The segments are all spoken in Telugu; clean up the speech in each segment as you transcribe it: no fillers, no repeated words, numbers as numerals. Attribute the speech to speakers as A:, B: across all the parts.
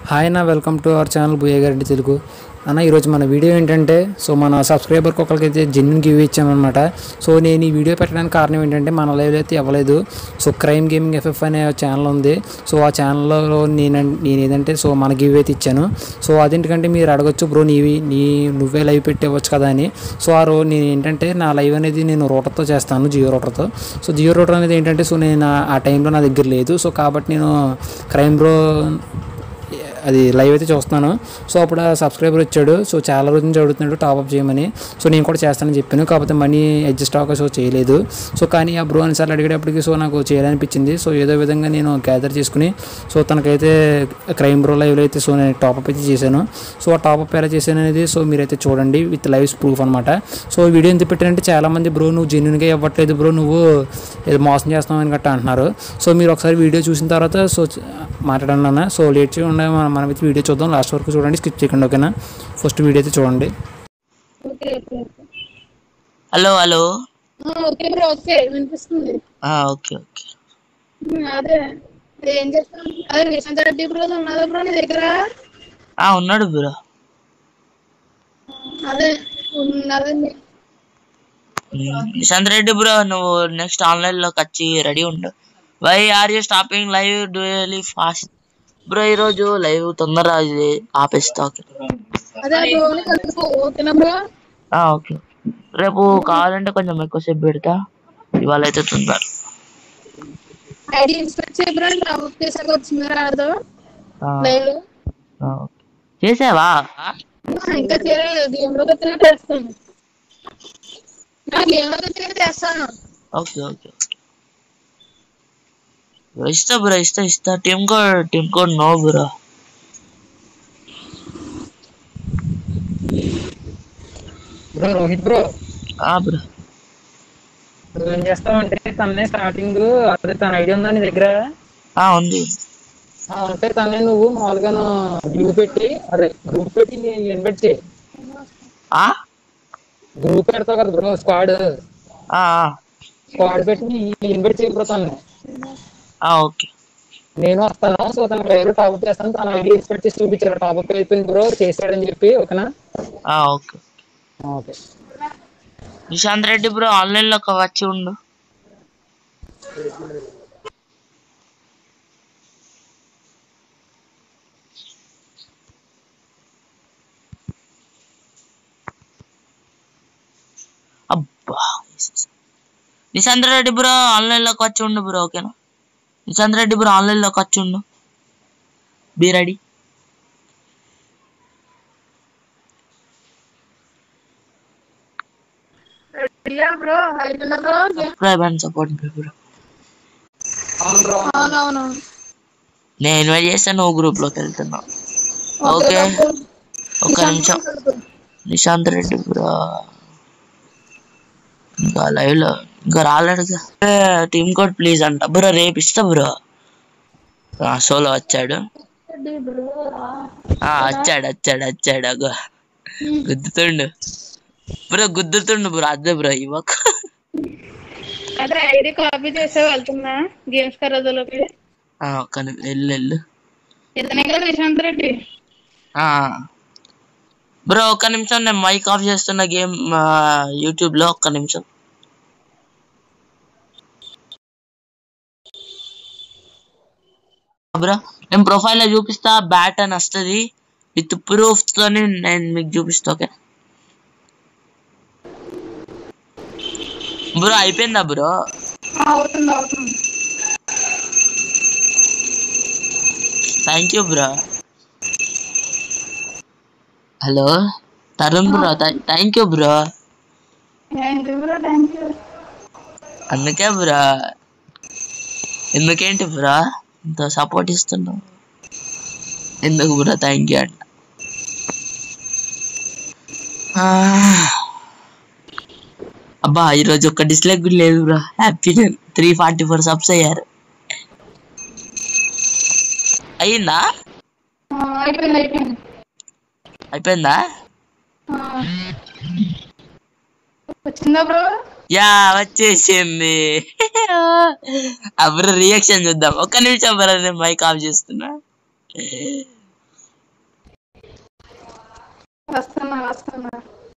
A: హాయ్ అన్న, welcome to our channel Buyya గారి తెలుగు అన్న. ఈరోజు మన వీడియో ఏంటంటే, మన సబ్స్క్రైబర్కి ఒకరికైతే జెన్యున్ గివ్ ఇచ్చామన్నమాట. నేను ఈ వీడియో పెట్టడానికి కారణం ఏంటంటే, మన లైవ్లో అయితే ఇవ్వలేదు. క్రైమ్ గేమింగ్ ఎఫ్ఎఫ్ అనే ఛానల్ ఉంది. ఆ ఛానల్లో నేను ఏదంటే మన గివ్ అయితే ఇచ్చాను. అదేంటంటే మీరు అడగొచ్చు, బ్రో నువ్వే లైవ్ పెట్టవచ్చు కదా అని. ఆ రోజు నేను ఏంటంటే నా లైవ్ అనేది నేను రూటర్తో చేస్తాను, జియో రూటర్తో. జియో రూటర్ అనేది ఏంటంటే నేను ఆ టైంలో నా దగ్గర లేదు. కాబట్టి నేను క్రైమ్ బ్రో అది లైవ్ అయితే చూస్తున్నాను. అప్పుడు ఆ సబ్స్క్రైబర్ వచ్చాడు. చాలా రోజు నుంచి అడుగుతున్నాడు టాప్అప్ చేయమని. నేను కూడా చేస్తానని చెప్పాను. కాకపోతే మనీ అడ్జస్ట్ అవ్వక చేయలేదు. కానీ ఆ బ్రో అనిసార్లు అడిగేటప్పటికి నాకు చేయాలనిపించింది. ఏదో విధంగా నేను గ్యాదర్ చేసుకుని తనకైతే క్రైమ్ బ్రో లైవ్లో అయితే నేను టాప్అప్ అయితే చేశాను. ఆ టాప్అప్ ఎలా చేశాను అనేది మీరైతే చూడండి, విత్ లైవ్స్ ప్రూఫ్ అనమాట. వీడియో ఎందుకు పెట్టారంటే చాలామంది బ్రో నువ్వు జెన్యున్గా ఇవ్వట్లేదు బ్రో, నువ్వు ఏదో మోసం చేస్తున్నావు అని గట్టా అంటున్నారు. మీరు ఒకసారి వీడియో చూసిన తర్వాత మాట్లాడండి అన్న. లేట్ చేయకుండా మనమైతే వీడియో చూద్దాం. లాస్ట్ వరకు చూడండి, స్కిప్ చేయకండి, ఓకేనా? ఫస్ట్ వీడియో అయితే చూడండి.
B: Hello hello.
C: Okay bro, okay వినిపిస్తుంది.
B: Okay okay.
C: అదే ఏం చేస్తాను. అదే నిశాంత్ రెడ్డి బ్రో ఉన్నారా బ్రో నీ దగ్గర?
B: ఉన్నాడు బ్రో.
C: అదే ఉన్నదండి.
B: నిశాంత్ రెడ్డి బ్రో, నువ్వు నెక్స్ట్ ఆన్లైన్ లోకి వచ్చి రెడీ ఉండు. Why are you stopping live duly fast bro? ఈ రోజు లైవ్ తొందర ఆపేస్తా. ఓకే. రేపు కావాలంటే కొంచెం ఎక్కువసేపు పెడతా. ఇవాళ అయితే తొందర చేసావా?
C: ఇంకా చేస్తాను.
B: Okay okay. ఇస్తా బ్రో, ఇస్తా. Team code no bro.
A: Rohit bro,
B: bro
A: ఏం చేస్తామంటే తననే స్టార్టింగ్ అదే తన ఐడియా ఉందా నీ దగ్గర?
B: ఉంది.
A: అంటే తనే నువ్వు మామూలుగా గ్రూప్ పెట్టి ఇన్వైట్ చేయి. గ్రూప్ పెడతావు కదా బ్రో, స్క్వాడ్ పెట్టి ఇన్వైట్ చేయకపోతాను.
B: ఓకే,
A: నేను వస్తాను. తన లైవ్ టాప్అప్ చేస్తాను. తన ఐడి ఎక్స్పెక్ట్ చేసి చూపించారు, టాప్అప్ అయిపోయింది బ్రో, చేశాడని చెప్పి. ఓకేనా?
B: Okay okay. Nishant Reddy bro online లో వచ్చి ఉండు. అబ్బా, నిశాంత్ రెడ్డి బ్రో ఆన్లైన్ లోకి వచ్చి ఉండు బ్రో, ఓకేనా? నిశాంత్ రెడ్డి బ్రో ఆన్లైన్ లోకి వచ్చి ఉండు. Be ready. Subscribe and support bro. నేను ఇన్వైట్ చేస్తాను, నువ్వు గ్రూప్ లోకి వెళ్తున్నావు. ఓకే, ఒక నిమిషం. నిశాంత్ రెడ్డి బ్రో ఇంకా లైవ్ లో ఇంకా రాలేడుగా. టీమ్ కోడ్ ప్లీజ్ అంట బ్రో. రేపు ఇస్తా బ్రో. సోలో వచ్చాడు. వచ్చాడు గుద్దుతుండు బ్రో. అదే బ్రో ఇవ్వక.
C: అదే ఐడి కాపీ చేసే వెళ్తున్నా గేమ్స్ కరోజులోకి.
B: వెళ్ళు.
C: ఇతనే కదా నిశాంత్ రెడ్డి
B: బ్రో. ఒక్క నిమిషం, నేను మైక్ ఆఫ్ చేస్తున్న గేమ్ యూట్యూబ్ లో. ఒక్క నిమిషం బ్రో. నేను ప్రొఫైల్ లో చూపిస్తా, బ్యాట్ అని వస్తుంది. విత్ ప్రూఫ్ తోని నేను మీకు చూపిస్తా. Okay bro? అయిపోయిందా bro? Thank you bro. Hello Tarun bro, thank you bro. అందుకే బ్రో. ఎందుకేంటి బ్రో ఇంత సపోర్ట్ ఇస్తున్నావు? ఎందుకు బ్రో థ్యాంక్ యూ అంట. అబ్బా, ఈరోజు ఒక్క డిస్లైక్ కూడా లేదు బ్రో. హ్యాపీ 344 సబ్స్ అయ్యారు. అయ్యిందా? అయిపోయిందా?
C: వచ్చిందా బ్రో?
B: యా వచ్చేసింది. అప్పుడు రియాక్షన్ చూద్దాం. ఒక్క నిమిషం బ్రదర్, మైక్ ఆఫ్ చేస్తున్నా.
C: వస్తున్నా.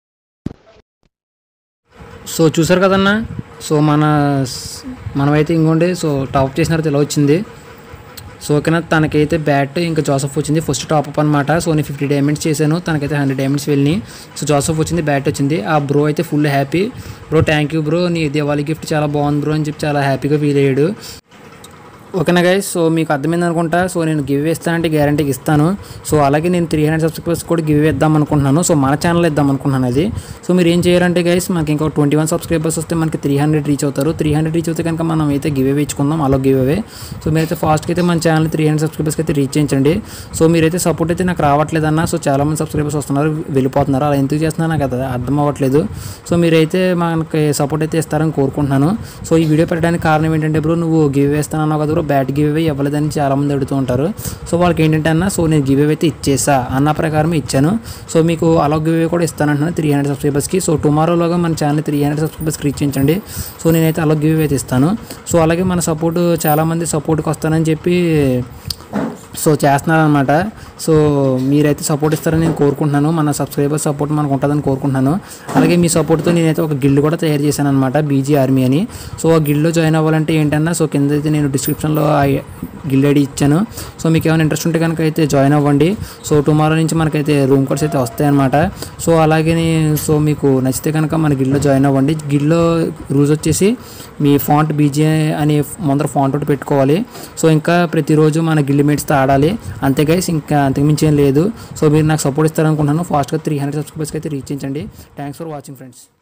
A: సో చూసారు కదన్నా. సో మనమైతే ఇంకోండి సో టాప్ చేసిన తర్వాత ఇలా వచ్చింది. సో ఓకేనా, తనకైతే బ్యాట్ ఇంకా జోసఫ్ వచ్చింది ఫస్ట్ టాప్అప్ అనమాట. సో నేను 50 డైమండ్స్ చేశాను, తనకైతే 100 డైమండ్స్ వెళ్ళినాయి. సో జోసఫ్ వచ్చింది, బ్యాట్ వచ్చింది. ఆ బ్రో అయితే full happy. Bro thank you bro, నీ దివాళీ గిఫ్ట్ చాలా బాగుంది బ్రో అని చెప్పి చాలా హ్యాపీగా ఫీల్ అయ్యాడు. ఓకేనా గైస్, సో మీకు అర్థమైంది అనుకుంటా. సో నేను గివ్ ఇస్తానంటే గ్యారంటీకి ఇస్తాను. సో అలాగే నేను 300 సబ్స్క్రైబర్స్ కూడా గివ్ ఇద్దాం అనుకుంటున్నాను. సో మన ఛానల్ ఇద్దాం అనుకుంటున్నాను అది. సో మీరు ఏం చేయాలంటే గైస్, మనకి ఇంకా 21 సబ్స్క్రైబర్స్ వస్తే మనకి 300 రీచ్ అవుతారు. 300 రీచ్ అవుతే కనుక మనం అయితే గివ్ అవే ఇచ్చుకుందాం, అలా గివ్ అవే. సో మీరైతే ఫాస్ట్గా అయితే మన ఛానల్ 300 సబ్స్క్రైబర్స్కి అయితే రీచ్ చేయించండి. సో మీరైతే సపోర్ట్ అయితే నాకు రావట్లేదన్న. సో చాలామంది సబ్స్క్రైబర్స్ వస్తున్నారు, వెళ్ళిపోతున్నారు. అలా ఎందుకు చేస్తున్నారు నాకు అది అర్థం అవ్వట్లేదు. సో మీరైతే మనకి సపోర్ట్ అయితే ఇస్తారని కోరుకుంటున్నాను. సో ఈ వీడియో పెట్టడానికి కారణం ఏంటంటే బ్రో, నువ్వు గివ్ అవే ఇస్తానన్నావు కదా బ్రో, బ్యాట్ గివ్ అవే ఇవ్వలేదని చాలామంది అడుగుతూ ఉంటారు. సో వాళ్ళకి ఏంటంటే అన్న, సో నేను గివ్ అవే అయితే ఇచ్చేసా అన్న ప్రకారం ఇచ్చాను. సో మీకు అలా గివ్ అవే కూడా ఇస్తానంటున్నాను 300 సబ్స్క్రైబర్స్కి. సో టుమారోలోగా మన ఛానల్ 300 సబ్స్క్రైబర్స్కి రీచ్ చేయించండి. సో నేనైతే అలా గివ్ అవే అయితే ఇస్తాను. సో అలాగే మన సపోర్ట్ చాలామంది సపోర్ట్కి వస్తానని చెప్పి సో చేస్తున్నారనమాట. సో మీరైతే సపోర్ట్ ఇస్తారని నేను కోరుకుంటున్నాను. మన సబ్స్క్రైబర్ సపోర్ట్ మనకు ఉంటుందని కోరుకుంటున్నాను. అలాగే మీ సపోర్ట్తో నేనైతే ఒక గిల్డ్ కూడా తయారు చేశాను అనమాట, బీజీ ఆర్మీ అని. సో ఆ గిల్డ్లో జాయిన్ అవ్వాలంటే ఏంటన్నా, సో కింద అయితే నేను డిస్క్రిప్షన్లో గిల్డ్ ఐడి ఇచ్చాను. సో మీకు ఏమైనా ఇంట్రెస్ట్ ఉంటే కనుక అయితే జాయిన్ అవ్వండి. సో టుమారో నుంచి మనకైతే రూమ్ కోడ్స్ అయితే వస్తాయన్నమాట. సో అలాగే సో మీకు నచ్చితే కనుక మన గిల్డ్లో జాయిన్ అవ్వండి. గిల్డ్లో రూల్స్ వచ్చేసి మీ ఫాంట్ బీజీ అని ముందర ఫాంట్ ఒకటి పెట్టుకోవాలి. సో ఇంకా ప్రతిరోజు మన గిల్డ్ మేట్స్తో ఆడాలి, అంతే గైస్, ఇంకా అంతకుమించి ఏం లేదు. సో మీరు నాకు సపోర్ట్ ఇస్తారనుకుంటున్నాను. ఫాస్ట్గా 300 సబ్స్క్రైబర్స్కి అయితే రీచ్ చేయించండి. Thanks for watching friends.